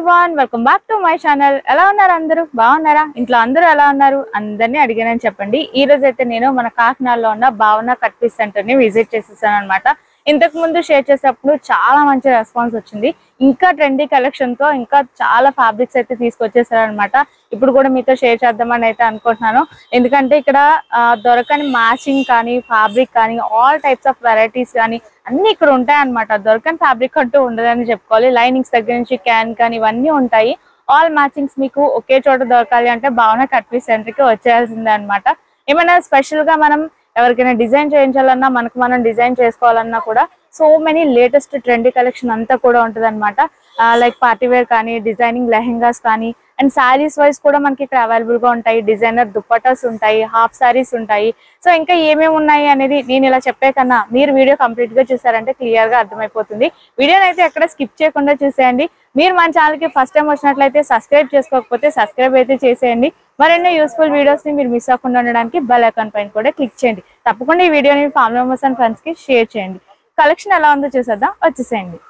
everyone, welcome back to my channel. ఎలా ఉన్నారు అందరూ? బాగున్నారా? ఇంట్లో అందరూ ఎలా ఉన్నారు? అందరినీ అడిగానని చెప్పండి. ఈ రోజు అయితే నేను మన కాకినాడలో ఉన్న భావన కట్ పీస్ సెంటర్ ని విజిట్ చేసేసాను అన్నమాట. ఇంతకు ముందు షేర్ చేసేటప్పుడు చాలా మంచి రెస్పాన్స్ వచ్చింది. ఇంకా ట్రెండీ కలెక్షన్ తో ఇంకా చాలా ఫ్యాబ్రిక్స్ అయితే తీసుకొచ్చేసారనమాట. ఇప్పుడు కూడా మీతో షేర్ చేద్దామని అయితే అనుకుంటున్నాను. ఎందుకంటే ఇక్కడ దొరకని మ్యాచింగ్ కానీ ఫ్యాబ్రిక్ కానీ ఆల్ టైప్స్ ఆఫ్ వెరైటీస్ కానీ అన్ని ఇక్కడ ఉంటాయి అనమాట. దొరకని ఫ్యాబ్రిక్ అంటూ ఉండదని చెప్పుకోవాలి. లైనింగ్స్ దగ్గర నుంచి క్యాన్ కానీ ఇవన్నీ ఉంటాయి. ఆల్ మ్యాచింగ్స్ మీకు ఒకే చోట దొరకాలి అంటే భావన కట్ పీస్ సెంటర్ కి వచ్చేయాల్సిందే అనమాట. ఏమైనా స్పెషల్ గా మనం ఎవరికైనా డిజైన్ చేయించాలన్నా మనకు మనం డిజైన్ చేసుకోవాలన్నా కూడా so many latest trendy collection అంతా కూడా ఉంటుంది అనమాట. లైక్ పార్టీ వేర్ కానీ డిజైనింగ్ లెహెంగాస్ కానీ అండ్ శారీస్ వైజ్ కూడా మనకి ఇక్కడ అవైలబుల్ గా ఉంటాయి. డిజైనర్ దుప్పటాస్ ఉంటాయి, హాఫ్ శారీస్ ఉంటాయి. సో ఇంకా ఏమేమి ఉన్నాయి అనేది నేను ఇలా చెప్పే కన్నా మీరు వీడియో కంప్లీట్ గా చూసారంటే క్లియర్ గా అర్థమైపోతుంది. వీడియోని అయితే ఎక్కడ స్కిప్ చేయకుండా చూసేయండి. మీరు మన ఛానల్ కి ఫస్ట్ టైం వచ్చినట్లయితే సబ్స్క్రైబ్ చేసుకోకపోతే సబ్స్క్రైబ్ అయితే చేసేయండి. మరెన్నో యూస్ఫుల్ వీడియోస్ ని మీరు మిస్ అవ్వకుండా ఉండడానికి బెల్ ఐకాన్ పైన కూడా క్లిక్ చేయండి. తప్పకుండా ఈ వీడియోని ఫ్యామిలీ మెంబర్స్ అండ్ ఫ్రెండ్స్ కి షేర్ చేయండి. కలెక్షన్ ఎలా ఉందో చూసేద్దాం, వచ్చేసేయండి.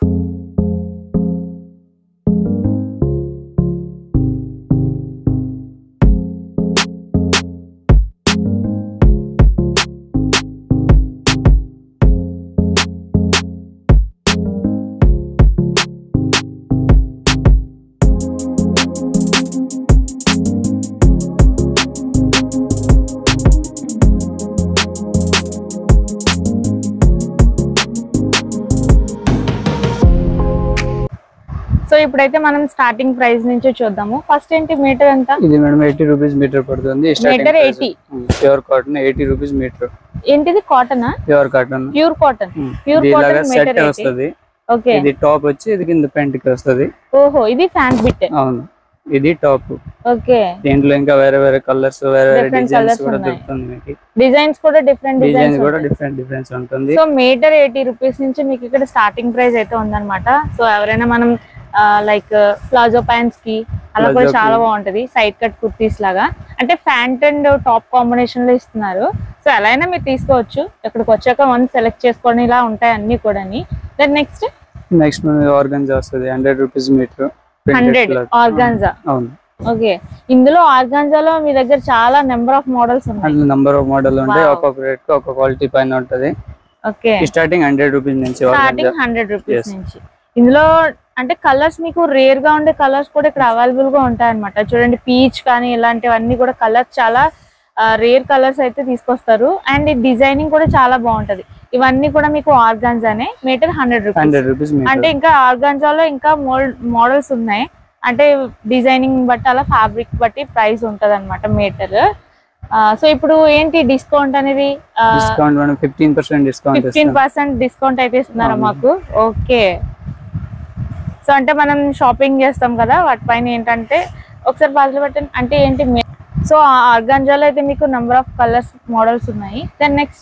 సో ఇప్పుడైతే మనం స్టార్టింగ్ ప్రైస్ నుంచి చూద్దాము. ఫస్ట్ ఏంటి మీటర్ ఎంత? ఇది మేడం 80 రూపీస్ మీటర్ పడుతుంది. Metre 80. Pure cotton 80 rupees metre. ఏంటిది cotton? Pure cotton. Pure cotton. Pure cotton metre వస్తది. ఓకే. ఇది టాప్ వచ్చి ఇది కింద ప్యాంట్ కి వస్తది. ఓహో, ఇది ఫ్యాంట్ బిట్. అవును, ఇది టాప్. ఓకే. దీంట్లో ఇంకా వేరే వేరే కలర్స్ వేరే వేరే డిజైన్స్ కూడా దొరుకుతుంది మీకు. డిజైన్స్ కూడా డిఫరెంట్ డిఫరెన్స్ ఉంటుంది. సో మీటర్ 80 రూపీస్ నుంచి మీకు ఇక్కడ స్టార్టింగ్ ప్రైస్ అయితే ఉందన్నమాట. సో ఎవరైనా మనం లైక్ ప్లాజో ప్యాంట్స్ కి అలా కూడా చాలా బాగుంటది. సైడ్ కట్ కుర్తీస్ లాగా అంటే ప్యాంట్ అండ్ టాప్ కాంబినేషన్ లో ఇస్తున్నారు. సో ఎలా అయినా మీరు తీసుకోవచ్చు. ఇక్కడికి వచ్చాక వన్ సెలెక్ట్ చేసుకొని ఇలా ఉంటాయి అన్ని కూడా. దెన్ నెక్స్ట్ ఆర్గాన్జా వస్తుంది 100 రూపీస్ మీటర్. 100 ఆర్గాన్జా. అవును. ఓకే. ఇందులో ఆర్గాన్జాలో మీ దగ్గర చాలా నెంబర్ ఆఫ్ మోడల్స్ ఉన్నాయి. నెంబర్ ఆఫ్ మోడల్ ఉంటాయి. ఒక్కొక్క రేట్ కి ఒక్కొక్క క్వాలిటీ పైన ఉంటది. ఓకే. స్టార్టింగ్ 100 రూపీస్ నుంచి. స్టార్టింగ్ 100 రూపీస్ నుంచి. ఇందులో అంటే కలర్స్ మీకు రేర్ గా ఉండే కలర్స్ కూడా ఇక్కడ అవైలబుల్ గా ఉంటాయి అనమాట. చూడండి, పీచ్ కానీ ఇలాంటివన్నీ కూడా కలర్స్ చాలా రేర్ కలర్స్ అయితే తీసుకొస్తారు. అండ్ డిజైనింగ్ కూడా చాలా బాగుంటది. ఇవన్నీ కూడా మీకు ఆర్గాన్జానే. Metre 100 rupees. అంటే ఇంకా ఆర్గాన్జాలో ఇంకా మోడల్స్ ఉన్నాయి. అంటే డిజైనింగ్ బట్టి అలా ఫ్యాబ్రిక్ బట్టి ప్రైస్ ఉంటది అనమాట మీటర్. సో ఇప్పుడు ఏంటి డిస్కౌంట్ అనేది? డిస్కౌంట్ 15% డిస్కౌంట్ అయితే ఇస్తున్నారా మాకు? ఓకే. సో అంటే మనం షాపింగ్ చేస్తాం కదా, వాటిపైన ఏంటంటే ఒకసారి బాధలు పెట్టండి అంటే ఏంటి. సో ఆర్గాన్జాలో అయితే మీకు నెంబర్ ఆఫ్ కలర్స్ మోడల్స్ ఉన్నాయి. దెన్ నెక్స్ట్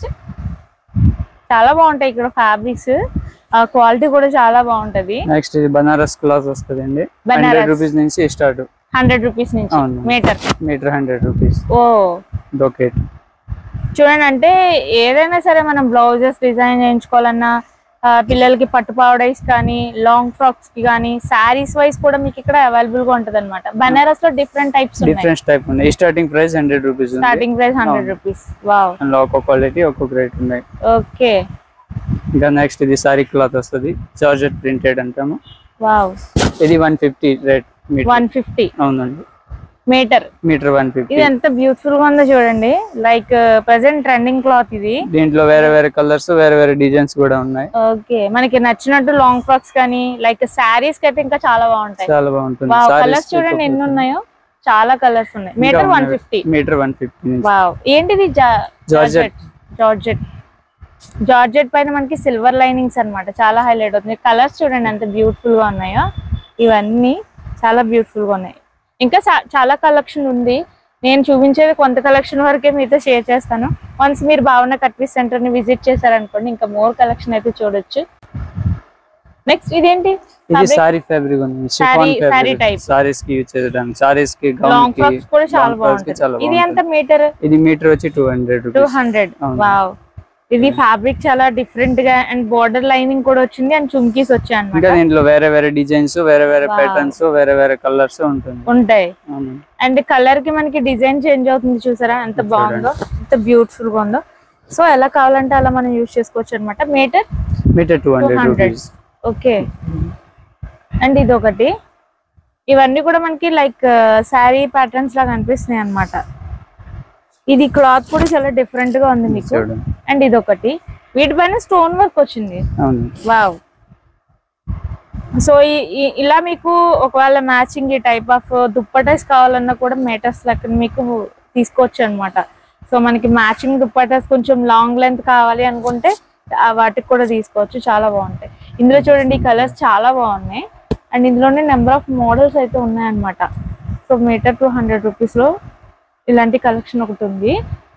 చాలా బాగుంటాయి ఇక్కడ ఫ్యాబ్రిక్స్. క్వాలిటీ కూడా చాలా బాగుంటది. నెక్స్ట్ ఇది బనారస్ క్లాత్ వస్తుందండి. 100 రూపీస్ నుంచి స్టార్ట్. 100 రూపీస్ నుంచి మీటర్ 100 రూపీస్. ఓ బ్రోకెట్. చూడండి, అంటే ఏదైనా సరే మనం బ్లౌజెస్ డిజైన్ చేయించుకోవాలన్నా, పిల్లలకి పట్టు పౌడర్స్ కానీ లాంగ్ ఫ్రాక్స్ కి కానీ శారీస్ వైస్ కూడా మీకు ఇక్కడ అవైలబుల్ గా ఉంటది అనమాట. బనారస్ లో డిఫరెంట్ టైప్స్ ఉన్నాయి. Starting price 100 rupees. Starting price 100 rupees. Wow. అందులో ఒక్కొక్క క్వాలిటీ ఒక్కొక్క రేట్ ఉన్నాయి. ఓకే. ఇంకా నెక్స్ట్ ఇది సారీ క్లాత్ వస్తుంది. జార్జెట్ ప్రింటెడ్ అంటాము. వావ్. ఇది 150 రేట్. 150. అవునండి. మీటర్ 150. ఇది ఎంత బ్యూటిఫుల్ గా ఉందో చూడండి. లైక్ ప్రెసెంట్ ట్రెండింగ్ క్లాత్ ఇది. దీంట్లో వేరే వేరే కలర్స్ వేరే వేరే డిజైన్స్ కూడా ఉన్నాయి. ఓకే. మనకి నచ్చినట్టు లాంగ్ ఫ్రాక్స్ కానీ లైక్ శారీస్ కి అయితే ఇంకా చాలా బాగుంటాయి. చాలా బాగుంటుంది. కలర్స్ చూడండి ఎన్ని ఉన్నాయో, చాలా కలర్స్ ఉన్నాయి. మీటర్ 150. మీటర్ 150. వావ్. ఏంటిది? జార్జెట్ పైన మనకి సిల్వర్ లైనింగ్స్ అన్నమాట. చాలా హైలైట్ అవుతుంది. కలర్స్ చూడండి ఎంత బ్యూటిఫుల్ గా ఉన్నాయో. ఇవన్నీ చాలా బ్యూటిఫుల్ గా ఉన్నాయి. ఇంకా చాలా కలెక్షన్ ఉంది. నేను చూపించేది కొంత కలెక్షన్ వరకే మీతో షేర్ చేస్తాను. వన్స్ మీరు భావన కట్ పీస్ సెంటర్ ని విజిట్ చేశారనుకోండి ఇంకా మోర్ కలెక్షన్ అయితే చూడొచ్చు. నెక్స్ట్ ఇదేంటి? ఇది సారీ ఫ్యాబ్రిక్ ఉంది. సారీ టైప్. సారీస్ కి యూజ్ చేద్దాం. సారీస్ కి లాంగ్ ఫ్రాక్స్ కూడా చాలా బాగుంటుంది. ఇది ఎంత మీటర్? ఇది మీటర్ వచ్చి 200 రూపాయస్. 200. వావ్. ఇది ఫ్యాబ్రిక్ చాలా డిఫరెంట్ గా అండ్ బోర్డర్ లైనింగ్ కూడా వచ్చింది అండ్ చుమ్కీస్ వచ్చాయి ఇంకా అన్నమాట. దీంట్లో వేరే వేరే డిజైన్స్, వేరే వేరే ప్యాటర్న్స్, వేరే వేరే కలర్స్ ఉంటాయి. అండ్ కలర్ కి మనకి డిజైన్ చేంజ్ అవుతుంది చూసారా ఎంత బాగుందో, ఎంత బ్యూటిఫుల్ గా ఉందో. సో ఎలా కావాలంటే అలా మనం యూజ్ చేసుకోవచ్చు అనమాట. Metre 200 rupees. ఓకే. అండ్ ఇది ఒకటి, ఇవన్నీ కూడా మనకి లైక్ శారీ ప్యాటర్న్స్ లాగా అనిపిస్తున్నాయి అన్నమాట. ఇది క్లాత్ కూడా చాలా డిఫరెంట్ గా ఉంది మీకు. అండ్ ఇది ఒకటి, వీటిపైన స్టోన్ వర్క్ వచ్చింది. వావ్. సో ఇలా మీకు ఒకవేళ మ్యాచింగ్ ఈ టైప్ ఆఫ్ దుప్పటాస్ కావాలన్నా కూడా మీటర్స్ లెక్క మీకు తీసుకోవచ్చు అనమాట. సో మనకి మ్యాచింగ్ దుప్పటాస్ కొంచెం లాంగ్ లెంత్ కావాలి అనుకుంటే వాటికి కూడా తీసుకోవచ్చు, చాలా బాగుంటాయి. ఇందులో చూడండి ఈ కలర్స్ చాలా బాగున్నాయి. అండ్ ఇందులోనే నెంబర్ ఆఫ్ మోడల్స్ అయితే ఉన్నాయన్నమాట. సో మీటర్ 200 రూపీస్ లో ఇలాంటి కలెక్షన్ ఒకటి ఉంది.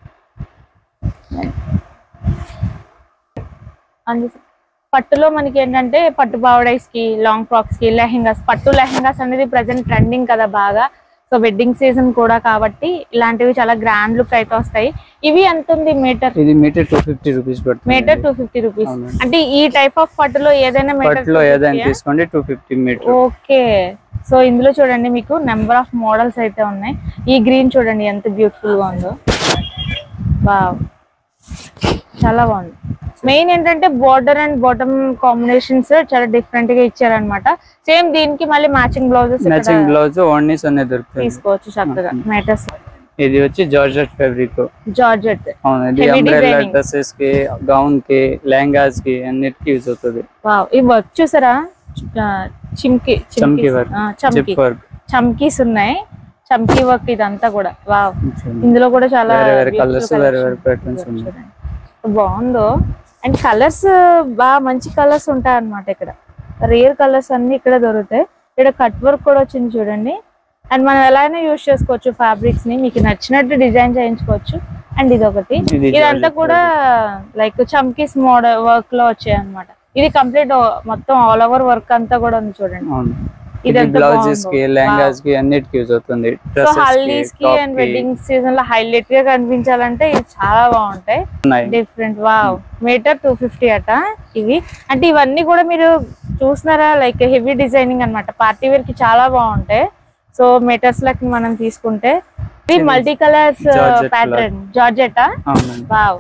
పట్టులో మనకి ఏంటంటే పట్టు బావడైస్ కి, లాంగ్ ఫ్రాక్స్ కి, లెహెంగాస్, పట్టు లెహెంగాస్ అనేది ప్రెసెంట్ ట్రెండింగ్ కదా బాగా. సో వెడ్డింగ్ సీజన్ కూడా కాబట్టి ఇలాంటివి చాలా గ్రాండ్ లుక్ అయితే వస్తాయి. ఇవి ఎంత ఉంది మీటర్? ఇది మీటర్ 250 రూపీస్ పడుతుంది. Meter 250 rupees. అంటే ఈ టైప్ ఆఫ్ పట్టులో ఏదైనా మీటర్ తీసుకోండి 250 మీటర్. ఓకే. సో ఇందులో చూడండి మీకు నెంబర్ ఆఫ్ మోడల్స్ అయితే ఉన్నాయి. ఈ గ్రీన్ చూడండి ఎంత బ్యూటిఫుల్ గా ఉందో. వావ్, చాలా బాగుంది. మెయిన్ ఏంటంటే బోర్డర్ అండ్ బాటమ్ కాంబినేషన్స్ చాలా డిఫరెంట్ గా ఇచ్చారనమాట. సేమ్ దీనికి మళ్ళీ మ్యాచింగ్ బ్లౌజెస్, మ్యాచింగ్ బ్లౌజ్ ఓన్లీస్ అనే దొరుకుతాయి, తీసుకోవచ్చు చక్కగా. మీటర్స్ ఇది వచ్చి జార్జెట్ ఫ్యాబ్రిక్. జార్జెట్ అవును, ఇది అంబ్రెల్లా డ్రెస్సెస్ కి, గౌన్ కి, లెహంగాస్ కి అన్నిటికి యూజ్ అవుతుంది. వావ్, ఈ వర్క్ చూసారా, చమ్కీ వర్క్, చమ్కీస్ ఉన్నాయి, చమ్కీ వర్క్ ఇదంతా కూడా. వావ్, ఇందులో కూడా చాలా కలర్స్, వేరే వేరే ప్యాటర్న్స్ ఉన్నాయి. బాగుందో. అండ్ కలర్స్ బాగా మంచి కలర్స్ ఉంటాయి అన్నమాట. ఇక్కడ రేర్ కలర్స్ అన్ని ఇక్కడ దొరుకుతాయి. ఇక్కడ కట్ వర్క్ కూడా వచ్చింది చూడండి. అండ్ మనం ఎలా అయినా యూజ్ చేసుకోవచ్చు ఫ్యాబ్రిక్స్ ని, మీకు నచ్చినట్టు డిజైన్ చేయించుకోవచ్చు. అండ్ ఇది ఒకటి, ఇదంతా కూడా లైక్ చమ్కీస్ మోడల్ వర్క్ లో వచ్చాయి అన్నమాట. ఇది కంప్లీట్ మొత్తం ఆల్ ఓవర్ వర్క్ అంతా కూడా ఉంది చూడండి. బ్లౌజెస్ కి, లెహంగాస్ కి అన్నిటికి యూజ్ అవుతుంది. సో హల్దీస్ కి అండ్ వెడ్డింగ్ సీజన్ లో హైలైట్ గా కనిపించాలంటే ఇది చాలా బాగుంటాయి, డిఫరెంట్. వావ్, మీటర్ 250 అట ఇవి. అంటే ఇవన్నీ కూడా మీరు చూస్తున్నారా, లైక్ హెవీ డిజైనింగ్ అన్నమాట. పార్టీ వేర్ కి చాలా బాగుంటాయి. సో మీటర్స్ లకి మనం తీసుకుంటే ఇది multi colours pattern georgette. Wow,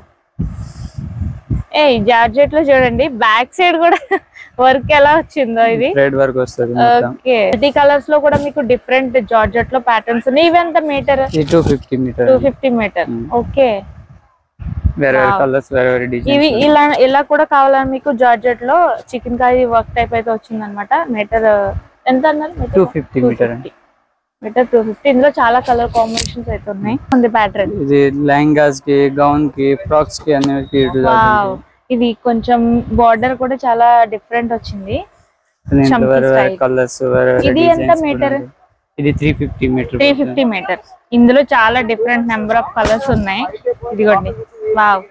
ఏ జార్జెట్ లో చూడండి బ్యాక్ సైడ్ కూడా వర్క్ ఎలా వచ్చిందో, ఇది థ్రెడ్ వర్క్ వస్తుంది. ఓకే, మల్టీ కలర్స్ లో కూడా మీకు డిఫరెంట్ జార్జెట్ లో ప్యాటర్న్స్ ఉన్నాయి. ఇవి ఎంత మీటర్? 250 మీటర్. 250 మీటర్. ఓకే, వేరే వేరే కలర్స్, వేరే వేరే డిజైన్స్. ఇవి ఇలా కూడా కావాలని మీకు జార్జెట్ లో చికెన్ కారీ వర్క్ టైప్ అయితే వచ్చింది అనమాట. మీటర్ ఎంత అన్నారు? 250 మీటర్. మీటర్ 250. ఇందులో చాలా కలర్ కాంబినేషన్స్ అయితే ఉన్నాయి. ఉంది ప్యాటర్న్. ఇది లెహంగాస్ కి, గౌన్ కి, ఫ్రాక్స్ కి అన్నిటికి. ఇది కొంచెం బార్డర్ కూడా చాలా డిఫరెంట్ వచ్చింది. ఇది ఎంత మీటర్? ఇది 350 మీటర్. 350 మీటర్. ఇందులో చాలా డిఫరెంట్ నెంబర్ ఆఫ్ కలర్స్ ఉన్నాయి. ఇదిగోండి. వావ్,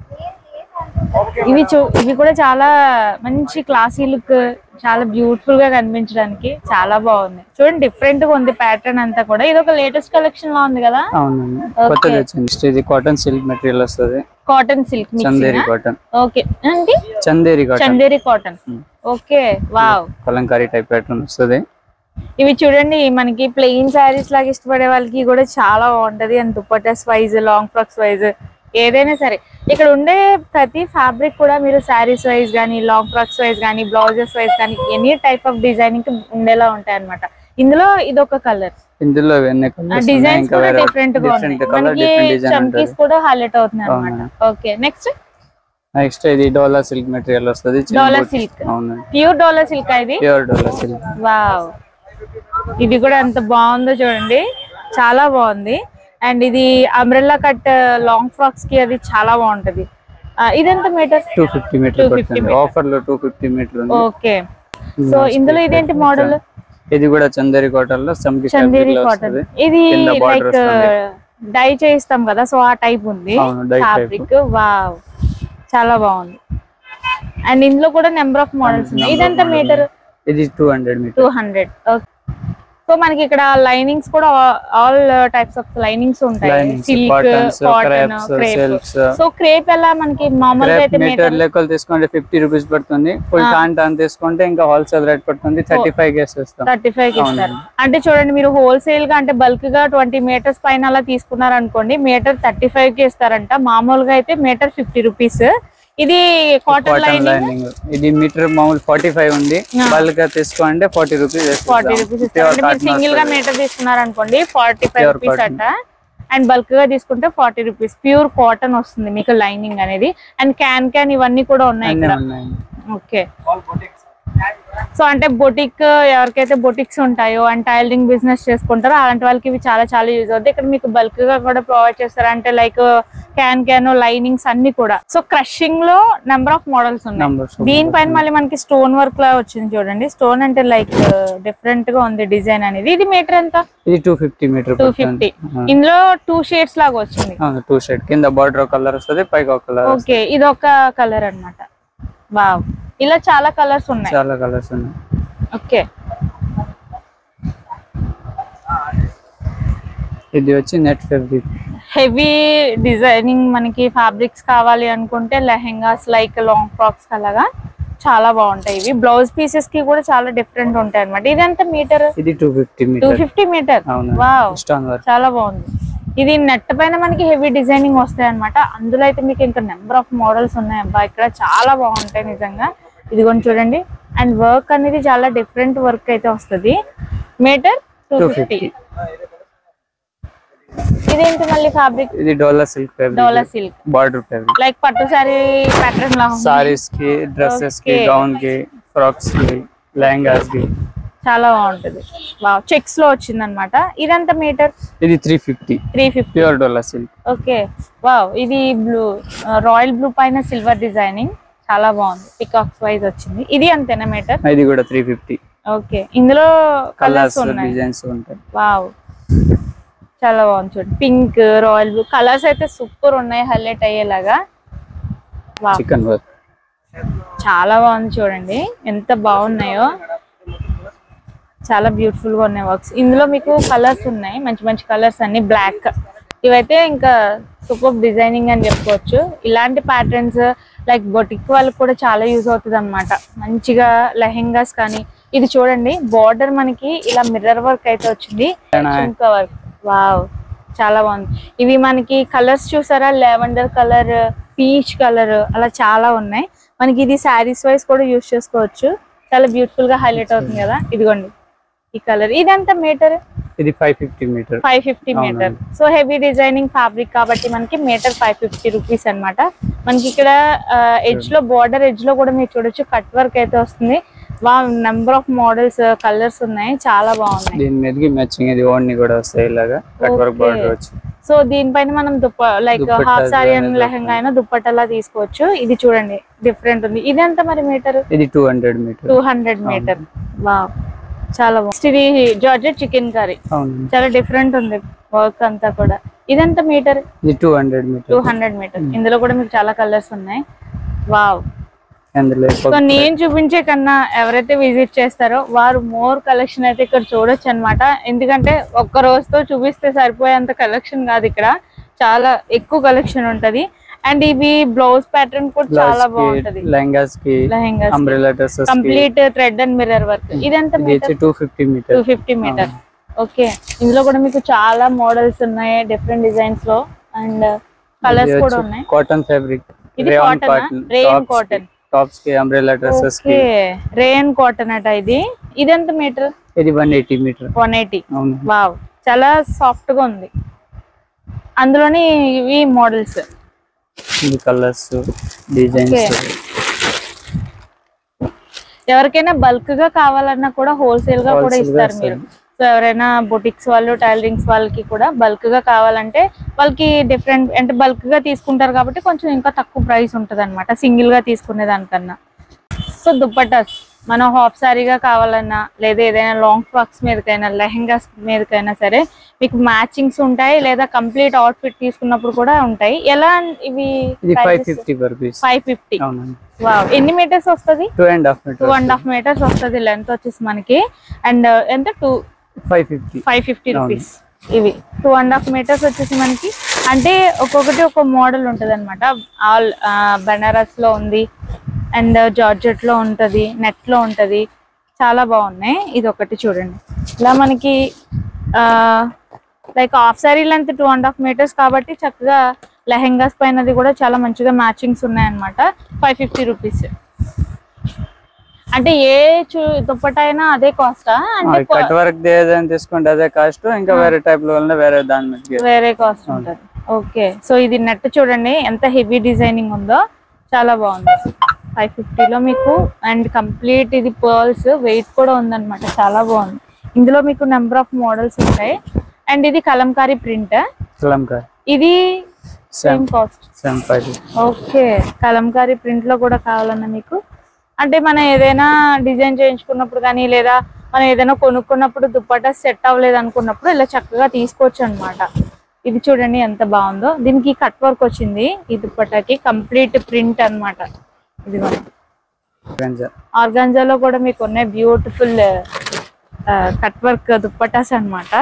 ఇవి కూడా చాలా మంచి క్లాసీ లుక్, చాలా బ్యూటిఫుల్ గా కనిపించడానికి చాలా బాగుంది. చూడండి డిఫరెంట్ గా ఉంది ప్యాటర్న్ అంతా కూడా. ఇది ఒక లేటెస్ట్ కలెక్షన్ లా ఉంది కదా. ఇది కాటన్ సిల్క్ మెటీరియల్ వస్తుంది. Cotton silk, Chanderi cotton. Okay అండి, Chanderi cotton. Okay, wow, Kalamkari type pattern వస్తుంది. ఇవి చూడండి మనకి ప్లెయిన్ శారీస్ లాగా ఇష్టపడే వాళ్ళకి కూడా చాలా బాగుంటది. And dupattas wise, long frocks wise ఏదైనా సరే ఇక్కడ ఉండే ప్రతి ఫ్యాబ్రిక్ కూడా మీరు శారీస్ వైజ్ గానీ, లాంగ్ ఫ్రాక్స్ వైజ్ గానీ, బ్లౌజెస్ వైజ్ గానీ ఎనీ టైప్ ఆఫ్ డిజైనింగ్ ఉండేలా ఉంటాయి అన్నమాట. ఇందులో ఇది ఒక కలర్, ఇందులో డిజైన్స్ కూడా డిఫరెంట్ గా ఉన్నాయి. మనకి చమ్కీస్ కూడా హైలైట్ అవుతున్నాయి అన్నమాట. ఓకే, నెక్స్ట్ ఇది డోలా సిల్క్ మెటీరియల్ వస్తుంది. Dola silk, pure Dola silk. ఇది ప్యూర్ డోలా సిల్క్. వావ్, ఇది కూడా ఎంత బాగుందో చూడండి, చాలా బాగుంది. అండ్ ఇది అంబ్రెల్లా కట్ లాంగ్ ఫ్రాక్స్ కి అది చాలా బాగుంటది. ఇదెంత మీటర్? 250 మీటర్. ఆఫర్ లో 250 మీటర్. ఓకే, సో ఇందులో ఇదేంటి మోడల్? ఇది కూడా చందేరి కాటన్ లో, చందేరి కాటన్. ఇది లైక్ డై చేయిస్తాం కదా, సో ఆ టైప్ ఉంది ఫ్యాబ్రిక్. వావ్, చాలా బాగుంది. అండ్ ఇందులో కూడా నెంబర్ ఆఫ్ మోడల్స్ ఉన్నాయి. ఇదెంత మీటర్? ఇది 200 మీటర్. 200. ఓకే, సో మనకి ఇక్కడ లైనింగ్స్ కూడా ఆల్ టైప్స్ ఆఫ్ లైనింగ్స్ ఉంటాయి, silk, cotton, crepe. So crepe ఎలా మనకి మామూలుగా అయితే మీటర్ లెక్కలు తీసుకుంటే 50 రూపీస్ పడుతుంది, ఫుల్ టన్ తీసుకుంటే ఇంకా హోల్సేల్ రేట్ పడుతుంది 35 కి ఇస్తాం. 35 కి ఇస్తారు. అంటే చూడండి మీరు హోల్సేల్ గా అంటే బల్క్ గా 20 మీటర్స్ పైన అలా తీసుకున్నారు అనుకోండి, మీటర్ 35 కి ఇస్తారంట. మామూలుగా అయితే మీటర్ 50 రూపీస్. ఇది కాటన్ లైనింగ్, ఇది మీటర్ మామూలు 45 ఉంది, బల్క్ గా తీసుకోండి 40 రూపీస్. 40 రూపీస్ ఇస్తారు. మీరు సింగిల్ గా మీటర్ తీసుకున్నారు అనుకోండి 45 రూపీస్ అట, అండ్ బల్క్ గా తీసుకుంటే 40 రూపీస్. ప్యూర్ కాటన్ వస్తుంది మీకు లైనింగ్ అనేది. అండ్ క్యాన్ ఇవన్నీ కూడా ఉన్నాయి ఇక్కడ. ఓకే, సో అంటే బొటిక్, ఎవరికైతే బొటిక్స్ ఉంటాయో అండ్ టైలరింగ్ బిజినెస్ చేసుకుంటారో అలాంటి వాళ్ళకి ఇవి చాలా యూజ్ అవుతాయి. ఇక్కడ మీకు బల్క్ గా కూడా ప్రొవైడ్ చేస్తారు, అంటే లైక్ క్యాన్ లైనింగ్స్ అన్ని కూడా. సో క్రషింగ్ లో నెంబర్ ఆఫ్ మోడల్స్ ఉన్నాయి. దీనిపైన మళ్ళీ మనకి స్టోన్ వర్క్ లా వచ్చింది చూడండి. స్టోన్ అంటే లైక్ డిఫరెంట్ గా ఉంది డిజైన్ అనేది. ఇది మీటర్ ఎంత? ఇది 250 మీటర్. 250. ఇందులో 2 షేడ్స్ లాగా వచ్చింది. 2 షేడ్, కింద బార్డర్ కలర్ వస్తుంది, పైకి ఒక కలర్. ఓకే, ఇది ఒక కలర్ అన్నమాట. వావ్, ఇలా చాలా కలర్స్ ఉన్నాయి. చాలా కలర్స్ ఉన్నాయి. ఓకే, ఇది వచ్చి నెట్ ఫ్యాబ్రిక్. హెవీ డిజైనింగ్ మనకి ఫ్యాబ్రిక్స్ కావాలి అనుకుంటే లెహెంగాస్ లైక్ లాంగ్ ఫ్రాక్స్ అలాగా చాలా బాగుంటాయి. ఇవి బ్లౌజ్ పీసెస్ కి కూడా చాలా డిఫరెంట్ ఉంటాయి అన్నమాట. ఇది ఎంత మీటర్? ఇది 250 మీటర్. 250 మీటర్. వావ్, చాలా బాగుంది. ఇది నెట్ పైన మనకి హెవీ డిజైనింగ్ వస్తాయి అనమాట. అందులో అయితే మీకు ఇంకా నెంబర్ ఆఫ్ మోడల్స్ ఉన్నాయి అబ్బా, ఇక్కడ చాలా బాగుంటాయి నిజంగా. ఇదిగోండి చూడండి. అండ్ వర్క్ అనేది చాలా డిఫరెంట్ వర్క్ అయితే వస్తుంది. మీటర్ 250. ఇదేంటి మళ్ళీ ఫ్యాబ్రిక్? ఇది Dola silk fabric. Dola silk border fabric, like పట్టు సారీ ప్యాటర్న్ లా ఉంది. సారీస్ కి, డ్రెస్సెస్ కి, గౌన్ కి, ఫ్రాక్స్ కి, లెహంగాస్ కి చాలా బాగుంటది. వావ్, చెక్స్ లో వచ్చింది అనమాట. ఇదంతా మీటర్? ఇది 350. Pure Dola silk. Okay, wow, ఇది బ్లూ, రాయల్ బ్లూ పైన సిల్వర్ డిజైనింగ్ చాలా బాగుంది. పికాక్స్ వైజ్ వచ్చింది. ఇది అంతేనా మీటర్? ఇది కూడా 350. ఓకే, ఇందులో కలర్స్ ఉన్నాయి, డిజైన్స్ ఉంటాయి. వావ్, చాలా బాగుంది చూడండి. పింక్, రాయల్ బ్లూ కలర్స్ అయితే సూపర్ ఉన్నాయి, హైలైట్ అయ్యేలాగా. వావ్, చికెన్ వర్క్ చాలా బాగుంది చూడండి, ఎంత బాగున్నాయో. చాలా బ్యూటిఫుల్ గా ఉన్నాయి వర్క్స్. ఇందులో మీకు కలర్స్ ఉన్నాయి, మంచి మంచి కలర్స్ అన్ని. బ్లాక్ ఇవైతే ఇంకా సూపర్ డిజైనింగ్ అని చెప్పుకోవచ్చు. ఇలాంటి ప్యాటర్న్స్ లైక్ బొటిక్ వాళ్ళకి కూడా చాలా యూజ్ అవుతుంది అనమాట. మంచిగా లెహెంగాస్ కానీ. ఇది చూడండి, బార్డర్ మనకి ఇలా మిర్రర్ వర్క్ అయితే వచ్చింది, చుంక వర్క్. వావ్, చాలా బాగుంది. ఇవి మనకి కలర్స్ చూసారా, లెవెండర్ కలర్, పీచ్ కలర్, అలా చాలా ఉన్నాయి మనకి. ఇది శారీస్ వైజ్ కూడా యూజ్ చేసుకోవచ్చు, చాలా బ్యూటిఫుల్ గా హైలైట్ అవుతుంది కదా. ఇదిగోండి ఈ కలర్. ఇదంతా మీటర్? ఇది 550 meter. 550 meter. So heavy designing fabric కాబట్టి మనకి మీటర్ 550 రూపీస్ అనమాట. మనకి ఇక్కడ ఎడ్జ్ లో, బార్డర్ ఎడ్జ్ లో కూడా మీరు చూడొచ్చు కట్ వర్క్ అయితే వస్తుంది. నెంబర్ ఆఫ్ మోడల్స్, కలర్స్ ఉన్నాయి, చాలా బాగున్నాయి. దీని మీదకి మ్యాచింగ్ ఇది ఓన్ని కూడా వస్తాయి ఇలాగా కట్ వర్క్ బార్డర్ వచ్చి. సో దీనిపైన మనం like half sari and lehenga అయినా దుప్పట్టలా తీసుకోవచ్చు. ఇది చూడండి డిఫరెంట్ ఉంది. ఇది ఎంత మరి మీటర్? ఇది 200 మీటర్. 200 మీటర్. వావ్, చాలా బాగుంది. ఇది జార్జెట్ చికెన్ కర్రీ, చాలా డిఫరెంట్ ఉంది వర్క్ అంతా కూడా. ఇదంతా మీటర్? ఇది 200 మీటర్. 200 మీటర్. ఇందులో కూడా మీకు చాలా కలర్స్ ఉన్నాయి. వావ్, సో నేను చూపించే కన్నా ఎవరైతే విజిట్ చేస్తారో వారు మోర్ కలెక్షన్ అయితే ఇక్కడ చూడొచ్చు అనమాట. ఎందుకంటే ఒక్క రోజుతో చూపిస్తే సరిపోయేంత కలెక్షన్ కాదు, ఇక్కడ చాలా ఎక్కువ కలెక్షన్ ఉంటది. అండ్ ఇవి బ్లౌజ్ ప్యాటర్న్ కూడా చాలా బాగుంటది. లెహంగాస్ కి, అంబ్రెల్లా డ్రెస్సెస్ కి complete thread and mirror work. ఇదంతా మీటర్? 250 మీటర్. 250 మీటర్. ఓకే, ఇందులో కూడా మీకు చాలా మోడల్స్ ఉన్నాయి డిఫరెంట్ డిజైన్స్ లో, అండ్ కలర్స్ కూడా ఉన్నాయి. Cotton fabric. ఇది కాటన్, రేయన్ కాటన్. టాప్స్ కి, అంబ్రెల్లా డ్రెస్సెస్ కి. రేయన్ కాటన్ అట ఇది. ఇదెంత మీటర్? ఇది 180 మీటర్. 180. వావ్, చాలా సాఫ్ట్ గా ఉంది. అందులోని ఇవి మోడల్స్, ఈ కలర్స్, డిజైన్స్. ఎవరికైనా బల్క్ గా కావాలన్నా కూడా హోల్సేల్ గా కూడా ఇస్తారు మీరు. సో ఎవరైనా బొటిక్స్ వాళ్ళు, టైలరింగ్స్ వాళ్ళకి కూడా బల్క్ గా కావాలంటే వాళ్ళకి డిఫరెంట్, అంటే బల్క్ గా తీసుకుంటారు కాబట్టి కొంచెం ఇంకా తక్కువ ప్రైస్ ఉంటది అనమాట సింగిల్ గా తీసుకునే దానికన్నా. సో దుప్పటాస్ మనం హాఫ్ సారీగా కావాలన్నా, లేదా ఏదైనా లాంగ్ ఫ్రాక్స్ మీదకైనా, లెహంగాస్ మీదకైనా సరే మీకు మ్యాచింగ్స్ ఉంటాయి, లేదా కంప్లీట్ అవుట్ ఫిట్ తీసుకున్నప్పుడు కూడా ఉంటాయి. ఎలా ఇవి? 550. వావ్, ఎన్ని మీటర్స్ వస్తుంది? 2.5 మీటర్స్. 2.5 మీటర్స్ వస్తుంది లెంత్ వచ్చేసి మనకి. అండ్ ఎంత? 550 రూపీస్. ఇవి 2.5 మీటర్స్ వచ్చేసి మనకి, అంటే ఒక్కొక్కటి ఒక మోడల్ ఉంటుంది అనమాట. ఆల్ బనారస్ లో ఉంది, అండ్ జార్జెట్ లో ఉంటది, నెట్ లో ఉంటది, చాలా బాగున్నాయి. ఇది ఒకటి చూడండి, ఇలా మనకి like half sari length 2.5 meters కాబట్టి చక్కగా లెహెంగాస్ పైనది కూడా చాలా మంచిగా మ్యాచింగ్స్ ఉన్నాయన్నమాట. 550 రూపీస్. అంటే ఏ దుప్పటా అయినా అదే కాస్టా? అంటే కట్ వర్క్ తీసుకుంటే అదే కాస్ట్, ఇంకా వేరే టైప్ లో వేరే దాని మీద వేరే కాస్ట్ ఉంటుంది. ఓకే, సో ఇది నెట్ చూడండి ఎంత హెవీ డిజైనింగ్ ఉందో, చాలా బాగుంది. 550 లో మీకు, అండ్ కంప్లీట్ ఇది పర్ల్స్ వెయిట్ కూడా ఉందన్నమాట, చాలా బాగుంది. ఇందులో మీకు నెంబర్ ఆఫ్ మోడల్స్ ఉంటాయి. అండ్ ఇది కలంకారీ ప్రింట్, ఇది same cost. Okay, Kalamkari print లో కూడా కావాలన్నా మీకు, అంటే మనం ఏదైనా డిజైన్ చేయించుకున్నప్పుడు కానీ, లేదా మనం ఏదైనా కొనుక్కున్నప్పుడు దుప్పట్టా సెట్ అవ్వలేదు అనుకున్నప్పుడు ఇలా చక్కగా తీసుకోవచ్చు అనమాట. ఇది చూడండి ఎంత బాగుందో, దీనికి కట్ వర్క్ వచ్చింది ఈ దుప్పట్టాకి, కంప్లీట్ ప్రింట్ అనమాట. ఇది ఆర్గాంజాలో కూడా మీకు ఉన్నాయి బ్యూటిఫుల్ కట్ వర్క్ దుప్పట్టాస్ అనమాట.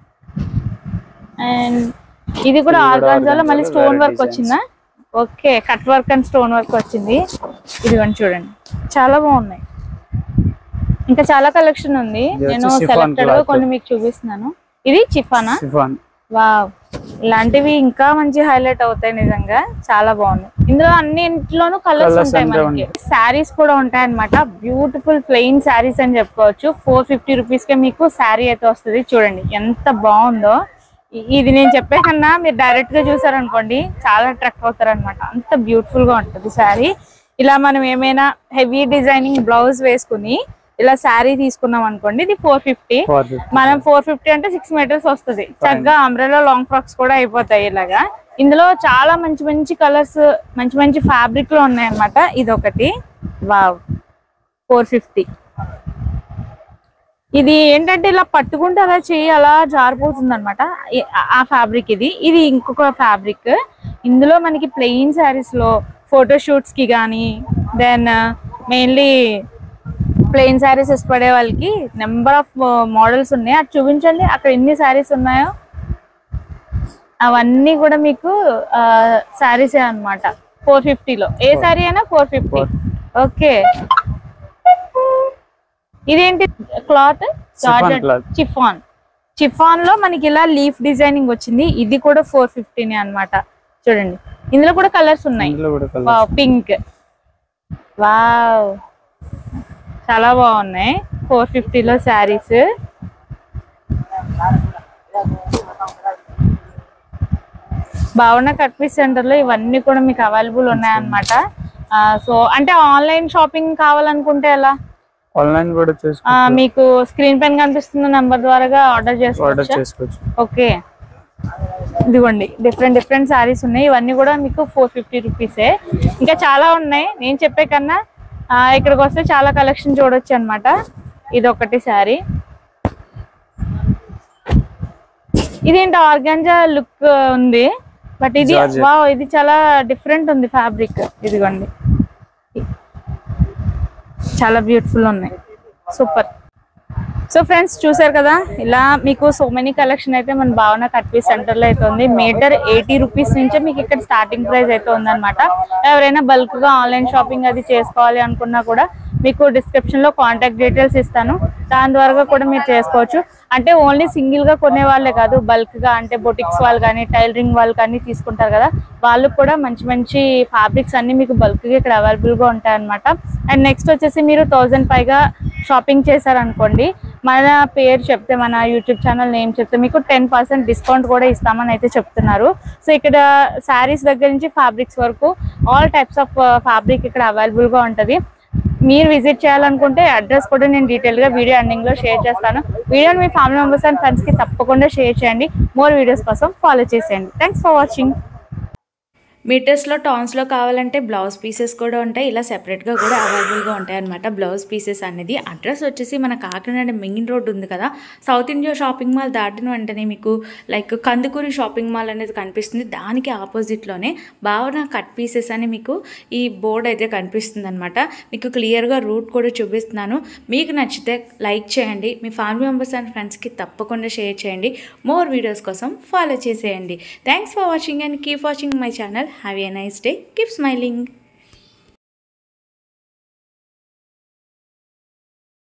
అండ్ ఇది కూడా ఆర్గాంజాలో మళ్ళీ స్టోన్ వర్క్ వచ్చిందా? Okay, cut work and stone work వచ్చింది. ఇదిగోండి చూడండి, చాలా బాగున్నాయి. ఇంకా చాలా కలెక్షన్ ఉంది, నేను సెలెక్టెడ్ గా కొన్ని మీకు చూపిస్తున్నాను. ఇది చిఫానా? వావ్, ఇలాంటివి ఇంకా మంచి హైలైట్ అవుతాయి, నిజంగా చాలా బాగుంది. ఇందులో అన్నింటిలోనూ కలర్స్ ఉంటాయి, మనకి శారీస్ కూడా ఉంటాయి అనమాట. బ్యూటిఫుల్ ప్లెయిన్ శారీస్ అని చెప్పుకోవచ్చు. 450 రూపీస్ కే మీకు శారీ అయితే వస్తుంది. చూడండి ఎంత బాగుందో. ఇది నేను చెప్పే కన్నా మీరు డైరెక్ట్ గా చూసారనుకోండి చాలా అట్రాక్ట్ అవుతారు అనమాట, అంత బ్యూటిఫుల్ గా ఉంటుంది శారీ. ఇలా మనం ఏమైనా హెవీ డిజైనింగ్ బ్లౌజ్ వేసుకుని ఇలా శారీ తీసుకున్నాం అనుకోండి, ఇది 450. మనం 450 అంటే 6 మీటర్స్ వస్తుంది. చక్కగా అంబ్రెల్లా లాంగ్ ఫ్రాక్స్ కూడా అయిపోతాయి ఇలాగా. ఇందులో చాలా మంచి మంచి కలర్స్, మంచి మంచి ఫ్యాబ్రిక్ లో ఉన్నాయి అనమాట. ఇది ఒకటి, వావ్, 450. ఇది ఏంటంటే ఇలా పట్టుకుంటే అలా చెయ్యి అలా జారిపోతుంది అనమాట, ఆ ఫ్యాబ్రిక్. ఇది ఇంకొక ఫ్యాబ్రిక్. ఇందులో మనకి ప్లెయిన్ శారీస్ లో ఫోటోషూట్స్ కి కానీ, దెన్ మెయిన్లీ ప్లెయిన్ శారీస్ ఇష్టపడే వాళ్ళకి నెంబర్ ఆఫ్ మోడల్స్ ఉన్నాయి. అది చూపించండి, అక్కడ ఎన్ని శారీస్ ఉన్నాయో అవన్నీ కూడా మీకు శారీసే అనమాట. 450 లో ఏ శారీ అయినా 450. ఓకే, ఇదేంటి క్లాత్? చిఫాన్. చిఫాన్ లో మనకి ఇలా లీఫ్ డిజైనింగ్ వచ్చింది. ఇది కూడా 450 అనమాట. చూడండి, ఇందులో కూడా కలర్స్ ఉన్నాయి. పింక్, వావ్, చాలా బాగున్నాయి. 450 లో శారీస్. భావన కట్ పీస్ సెంటర్ లో ఇవన్నీ కూడా మీకు అవైలబుల్ ఉన్నాయన్నమాట. సో అంటే ఆన్లైన్ షాపింగ్ కావాలనుకుంటే ఎలా? ఆన్లైన్ కూడా మీకు స్క్రీన్ పైన కనిపిస్తున్న నంబర్ ద్వారా ఆర్డర్ చేసుకోవచ్చు. ఓకే, ఇదిగోండి డిఫరెంట్ శారీస్ ఉన్నాయి. ఇవన్నీ కూడా మీకు 450 రూపీసే. ఇంకా చాలా ఉన్నాయి, నేను చెప్పే కన్నా ఇక్కడికి వస్తే చాలా కలెక్షన్ చూడొచ్చు అనమాట. ఇది ఒకటి శారీ. ఇదేంటి ఆర్గాంజా లుక్ ఉంది, బట్ ఇది వావ్, ఇది చాలా డిఫరెంట్ ఉంది ఫ్యాబ్రిక్. ఇదిగోండి, చాలా బ్యూటిఫుల్ ఉన్నాయి, సూపర్. సో ఫ్రెండ్స్ చూసారు కదా, ఇలా మీకు సో మెనీ కలెక్షన్ అయితే మన భావన కట్ పీస్ సెంటర్ లో అయితే ఉంది. మీటర్ 80 రూపీస్ నుంచే మీకు ఇక్కడ స్టార్టింగ్ ప్రైస్ అయితే ఉందన్నమాట. ఎవరైనా బల్క్ గా ఆన్లైన్ షాపింగ్ అది చేసుకోవాలి అనుకున్నా కూడా మీకు డిస్క్రిప్షన్ లో కాంటాక్ట్ డీటెయిల్స్ ఇస్తాను, దాని ద్వారా కూడా మీరు చేసుకోవచ్చు. అంటే ఓన్లీ సింగిల్ గా కొనే వాళ్ళే కాదు, బల్క్ గా అంటే బొటిక్స్ వాళ్ళు కానీ టైలరింగ్ వాళ్ళు కానీ తీసుకుంటారు కదా, వాళ్ళు కూడా మంచి మంచి ఫ్యాబ్రిక్స్ అన్ని మీకు బల్క్ గా ఇక్కడ అవైలబుల్ గా ఉంటాయి అనమాట. అండ్ నెక్స్ట్ వచ్చేసి మీరు 1000 పైగా షాపింగ్ చేశారనుకోండి, మన పేరు చెప్తే, మన యూట్యూబ్ ఛానల్ నేమ్ చెప్తే మీకు 10% డిస్కౌంట్ కూడా ఇస్తామని అయితే చెప్తున్నారు. సో ఇక్కడ శారీస్ దగ్గర నుంచి ఫ్యాబ్రిక్స్ వరకు ఆల్ టైప్స్ ఆఫ్ ఫ్యాబ్రిక్ ఇక్కడ అవైలబుల్ గా ఉంటుంది. మీరు విజిట్ చేయాలనుకుంటే అడ్రస్ కూడా నేను డీటెయిల్ గా వీడియో ఎండింగ్ లో షేర్ చేస్తాను. వీడియోని మీ ఫ్యామిలీ మెంబర్స్ అండ్ ఫ్రెండ్స్ కి తప్పకుండా షేర్ చేయండి. మోర్ వీడియోస్ కోసం ఫాలో చేసేయండి. Thanks for watching. మీటర్స్లో టౌన్స్లో కావాలంటే బ్లౌజ్ పీసెస్ కూడా ఉంటాయి, ఇలా సెపరేట్గా కూడా అవైలబుల్గా ఉంటాయి అనమాట బ్లౌజ్ పీసెస్ అనేది. అడ్రస్ వచ్చేసి మన కాకినాడ మెయిన్ రోడ్ ఉంది కదా, సౌత్ ఇండియా షాపింగ్ మాల్ దాటిన వెంటనే మీకు లైక్ కందుకూరి షాపింగ్ మాల్ అనేది కనిపిస్తుంది. దానికి ఆపోజిట్లోనే భావన కట్ పీసెస్ అని మీకు ఈ బోర్డు అయితే కనిపిస్తుంది అనమాట. మీకు క్లియర్గా రూట్ కూడా చూపిస్తున్నాను. మీకు నచ్చితే లైక్ చేయండి, మీ ఫ్యామిలీ మెంబర్స్ అండ్ ఫ్రెండ్స్కి తప్పకుండా షేర్ చేయండి. మోర్ వీడియోస్ కోసం ఫాలో చేసేయండి. Thanks for watching and keep watching my channel. Have a nice day. Keep smiling.